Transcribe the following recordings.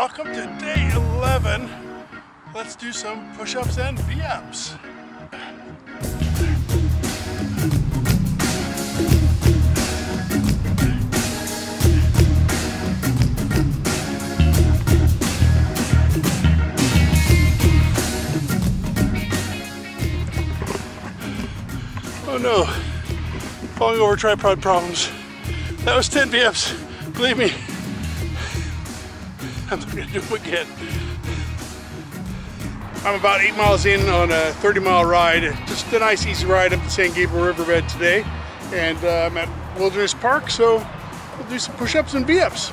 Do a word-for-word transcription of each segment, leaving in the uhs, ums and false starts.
Welcome to day eleven. Let's do some push-ups and V-ups. Oh no, falling over tripod problems. That was ten V-ups, believe me. I'm not gonna do them again. I'm about eight miles in on a thirty mile ride. Just a nice easy ride up the San Gabriel Riverbed today. And uh, I'm at Wilderness Park, so we'll do some push-ups and V-ups.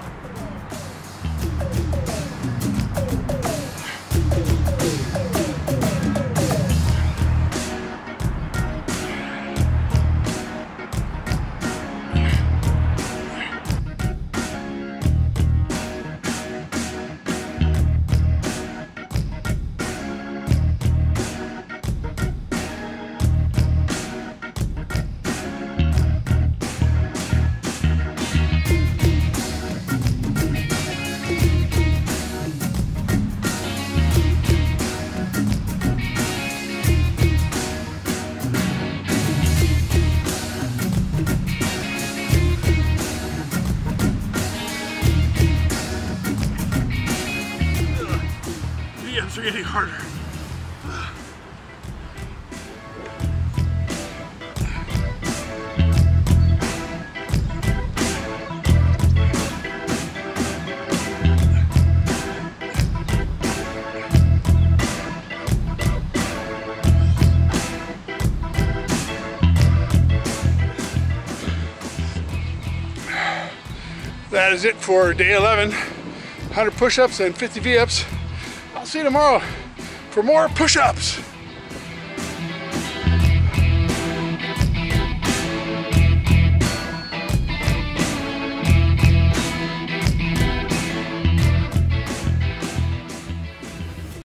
V-ups are getting harder. That is it for day eleven. one hundred push-ups and fifty V-ups. I'll see you tomorrow for more push-ups.